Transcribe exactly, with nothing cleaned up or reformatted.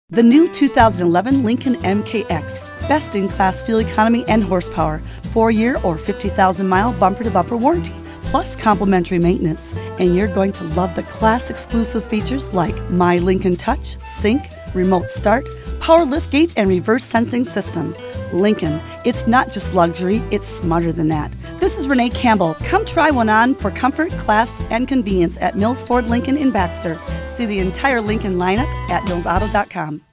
The new two thousand eleven Lincoln M K X. Best-in-class fuel economy and horsepower. four-year or fifty thousand mile bumper-to-bumper warranty, plus complimentary maintenance. And you're going to love the class-exclusive features like My Lincoln Touch, Sync, Remote Start, Power Liftgate, and Reverse Sensing System. Lincoln, it's not just luxury, it's smarter than that. This is Renee Campbell. Come try one on for comfort, class, and convenience at Mills Ford Lincoln in Baxter. See the entire Lincoln lineup at mills auto dot com.